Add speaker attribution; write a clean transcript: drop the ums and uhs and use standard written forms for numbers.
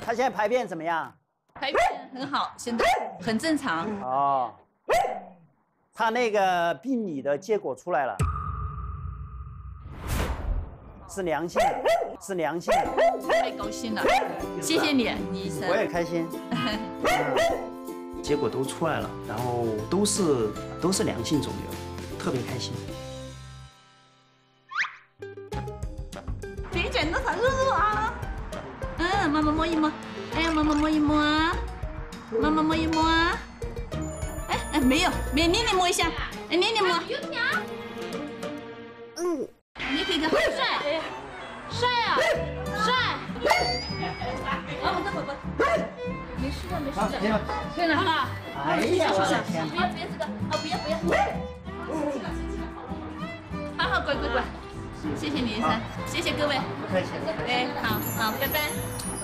Speaker 1: 他现在排便怎么样？
Speaker 2: 排便很好，现在很正常。
Speaker 1: 哦，他那个病理的结果出来了，是良性的，是良性的。
Speaker 2: 太高兴了，谢谢你，李医生。
Speaker 1: 我也开心。
Speaker 3: 结果都出来了，然后都是良性肿瘤，特别开心。
Speaker 2: 别卷多少肉肉啊！嗯，妈妈摸一摸，哎呀，妈妈摸一摸啊，妈妈摸一摸啊。哎，没有，妮妮摸一下，哎，妮妮摸。嗯，你可以跟帅，帅啊，帅。啊，我的宝宝。没事的，没事的。对了哈。
Speaker 1: 哎呀，我的天！
Speaker 2: 不要这个，啊，不要。好，乖。谢谢李医生，谢谢各位。
Speaker 1: 不客气。
Speaker 2: 哎，好，拜拜。